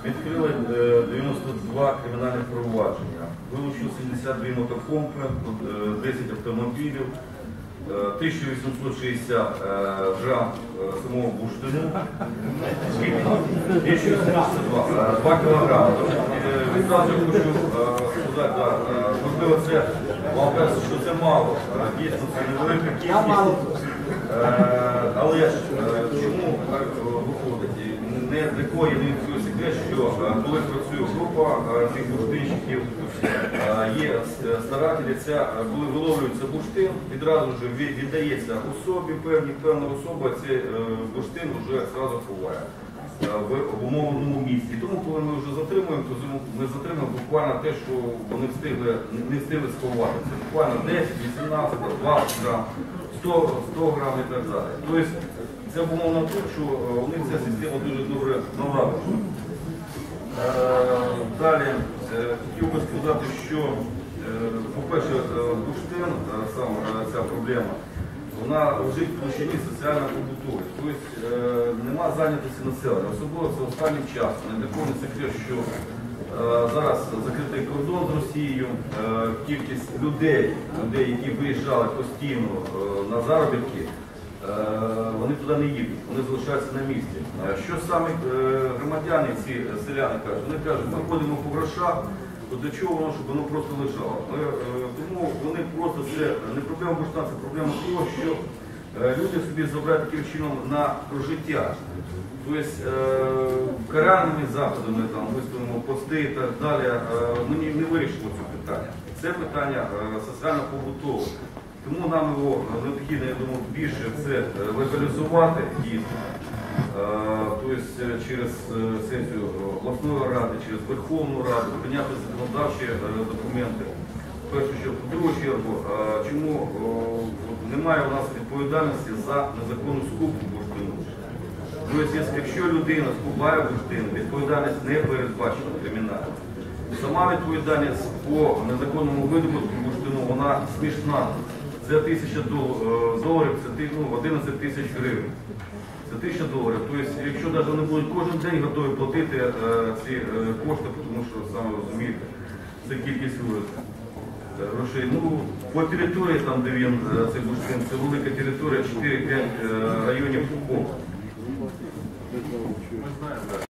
Відкрили 92 кримінальних провадження, вилучили 72 мотопомпи, 10 автомобілів, 1860 грам самого бурштину, 2 кілограми. Відразу я хочу сказати, можливо, це вам кажуть, що це мало, дійсно це невелика кількість, але чому так виходить? Не такої не відкрив секрет, що коли працює група цих бурштинщиків, є старателі, коли виловлюється бурштин, відразу ж віддається особі, певна особа, цей бурштин вже одразу ховає в умовленому місці. Тому, коли ми вже затримуємо, то ми затримуємо буквально те, що вони не встигли сховати. Це буквально 10, 18, 20 грам, 100 грам і так далі. Тобто, це обумовлено тим, що у них ця система дуже добре налагоджена. Далі хотів би сказати, що, по-перше, бурштин, саме ця проблема, вона лежить в площині соціально-побутової. Тобто нема зайнятості населення. Особливо це останнім часом. Не такий не секрет, що зараз закритий кордон з Росією, кількість людей, які виїжджали постійно на заробітки, вони туди не їдуть, вони залишаються на місці. Що саме громадяни, ці селяни кажуть? Вони кажуть, ми ходимо по грошах, то для чого воно, щоб воно просто лежало? Тому вони просто, це не проблема бурштина, це проблема того, що люди собі забирають таким чином на прожиття. Тобто каральними заходами, виставимо пости і так далі, ми не вирішимо це питання. Це питання соціально-побутове. Тому нам його необхідно, я думаю, більше це легалізувати дійсно, тобто через сесію обласної ради, через Верховну Раду, прийняти законодавчі документи. В першу чергу, в другу чергу, чому немає у нас відповідальності за незаконну скупку бурштину. Тобто, якщо людина скупає бурштин, відповідальність не передбачена кримінально. Сама відповідальність по незаконному видобутку бурштину, вона смішна. Це $1000, це 11 тисяч гривень. Це $1000. Тобто, якщо навіть вони будуть кожен день готові платити ці кошти, тому що, самі розумієте, це кількість грошей. По території, там, де він, цей бурштин, це велика територія, 4-5 районів.